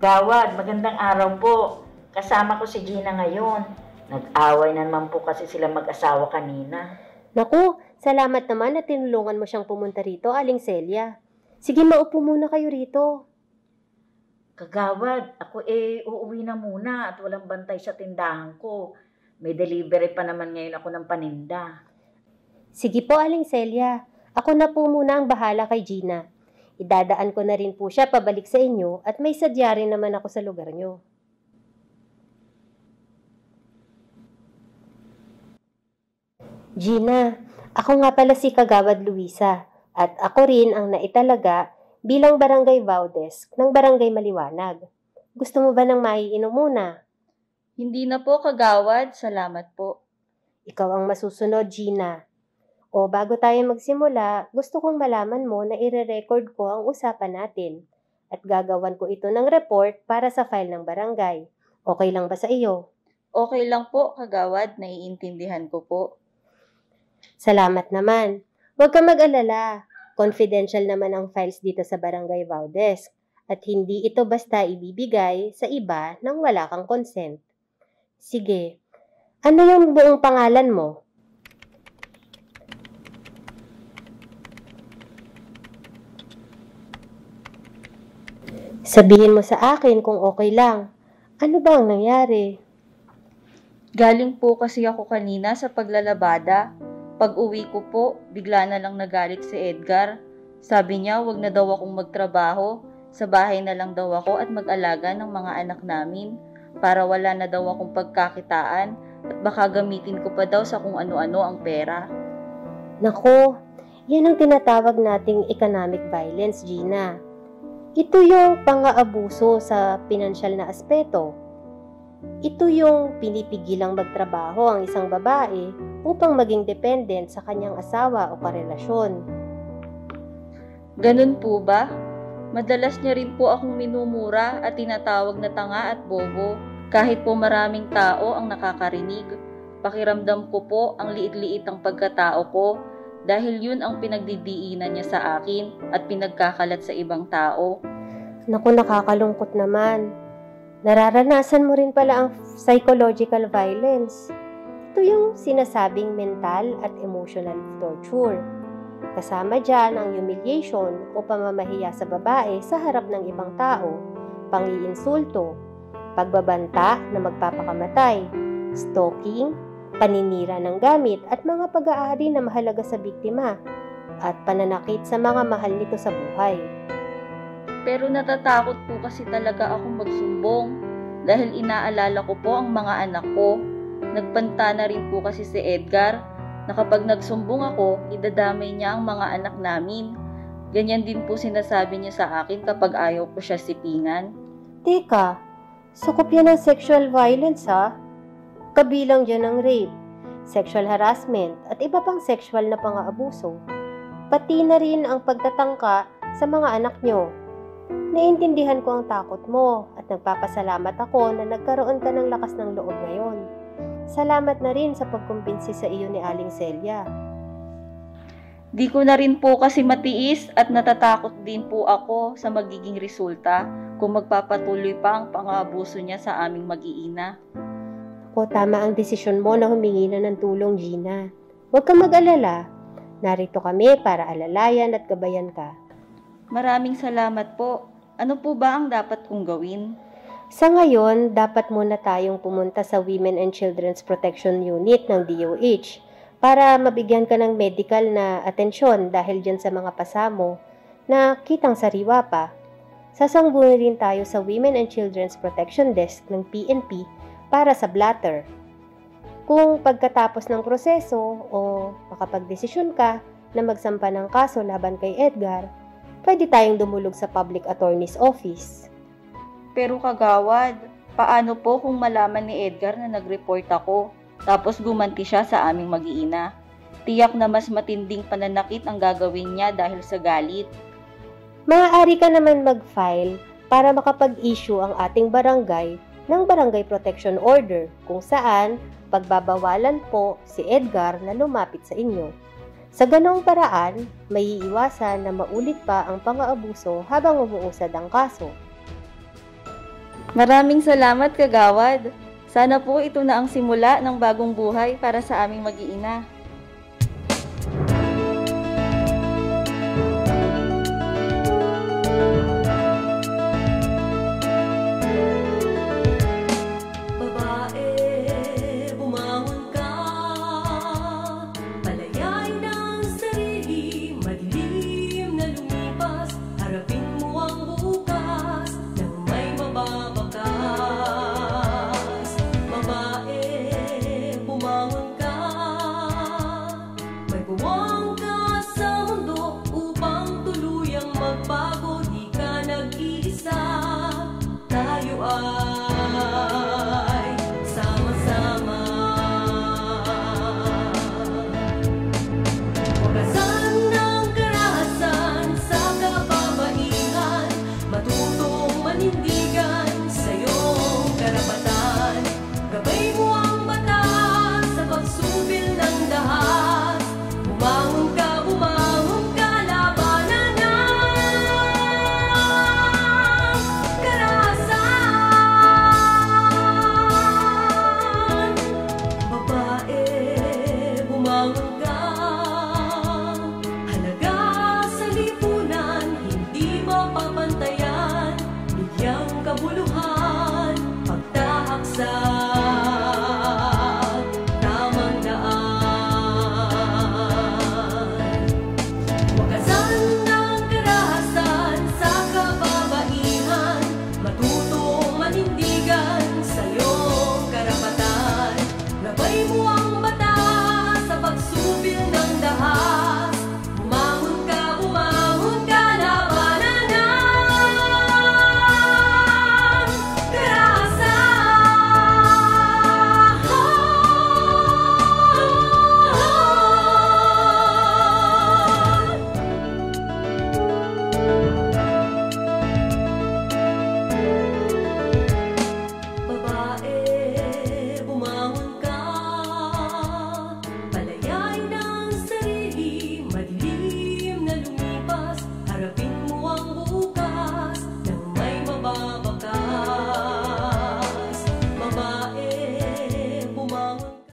Gawad, magandang araw po. Kasama ko si Gina ngayon. Nag-away na naman po kasi sila mag-asawa kanina. Naku, salamat naman na tinulungan mo siyang pumunta rito, Aling Celia. Sige, maupo muna kayo rito. Kagawad, ako uuwi na muna at walang bantay sa tindahan ko. May delivery pa naman ngayon ako ng paninda. Sige po, Aling Celia. Ako na po muna ang bahala kay Gina. Idadaan ko na rin po siya pabalik sa inyo at may sadya rin naman ako sa lugar nyo. Gina, ako nga pala si Kagawad Luisa at ako rin ang naitalaga bilang barangay vow desk ng barangay Maliwanag. Gusto mo ba ng maiinom muna? Hindi na po, Kagawad. Salamat po. Ikaw ang masusunod, Gina. O bago tayo magsimula, gusto kong malaman mo na ire-record ko ang usapan natin at gagawan ko ito ng report para sa file ng barangay. Okay lang ba sa iyo? Okay lang po, Kagawad. Naiintindihan ko po. Salamat naman. Huwag ka mag-alala. Confidential naman ang files dito sa Barangay Vow Desk at hindi ito basta ibibigay sa iba nang wala kang consent. Sige, ano yung buong pangalan mo? Sabihin mo sa akin kung okay lang. Ano ba ang nangyari? Galing po kasi ako kanina sa paglalabada. Pag-uwi ko po, bigla na lang nagalit si Edgar. Sabi niya, wag na daw akong magtrabaho. Sa bahay na lang daw ako at mag-alaga ng mga anak namin para wala na daw akong pagkakitaan at baka gamitin ko pa daw sa kung ano-ano ang pera. Nako, yan ang tinatawag nating economic violence, Gina. Ito yung pang-aabuso sa pinansyal na aspeto. Ito yung pinipigilang magtrabaho ang isang babae upang maging dependent sa kanyang asawa o karelasyon. Ganun po ba? Madalas niya rin po akong minumura at tinatawag na tanga at bobo kahit po maraming tao ang nakakarinig. Pakiramdam ko po ang liit-liit ang pagkatao ko dahil yun ang pinagdidiinan niya sa akin at pinagkakalat sa ibang tao. Naku, nakakalungkot naman. Nararanasan mo rin pala ang psychological violence. Ito yung sinasabing mental at emotional torture. Kasama dyan ang humiliation o pamamahiya sa babae sa harap ng ibang tao, pang-iinsulto, pagbabanta na magpapakamatay, stalking, paninira ng gamit at mga pag-aari na mahalaga sa biktima, at pananakit sa mga mahal nito sa buhay. Pero natatakot po kasi talaga akong magsumbong dahil inaalala ko po ang mga anak ko. Nagpanta na rin po kasi si Edgar na kapag nagsumbong ako, idadamay niya ang mga anak namin. Ganyan din po sinasabi niya sa akin kapag ayaw ko siya sipingan. Teka, sakop yan ng sexual violence ha? Kabilang dyan ang rape, sexual harassment at iba pang sexual na pang-aabuso. Pati na rin ang pagtatangka sa mga anak nyo. Naiintindihan ko ang takot mo at nagpapasalamat ako na nagkaroon ka ng lakas ng loob ngayon. Salamat na rin sa pagkumbinsi sa iyo ni Aling Celia. Di ko na rin po kasi matiis at natatakot din po ako sa magiging resulta kung magpapatuloy pa ang pang-aabuso niya sa aming mag-iina. O tama ang desisyon mo na humingi na ng tulong, Gina. Huwag kang mag-alala. Narito kami para alalayan at gabayan ka. Maraming salamat po. Ano po ba ang dapat kong gawin? Sa ngayon, dapat muna tayong pumunta sa Women and Children's Protection Unit ng DOH para mabigyan ka ng medical na atensyon dahil dyan sa mga pasamo na kitang sariwa pa. Sasanggunin rin tayo sa Women and Children's Protection Desk ng PNP para sa blatter. Kung pagkatapos ng proseso o makapagdesisyon ka na magsampa ng kaso laban kay Edgar, pwede tayong dumulog sa Public Attorney's Office. Pero Kagawad, paano po kung malaman ni Edgar na nag-report ako, tapos gumanti siya sa aming mag-iina? Tiyak na mas matinding pananakit ang gagawin niya dahil sa galit. Maaari ka naman mag-file para makapag-issue ang ating barangay ng Barangay Protection Order kung saan pagbabawalan po si Edgar na lumapit sa inyo. Sa ganong paraan, may iiwasan na maulit pa ang pang-aabuso habang umuusad ang kaso. Maraming salamat, Kagawad. Sana po ito na ang simula ng bagong buhay para sa aming mag-iina.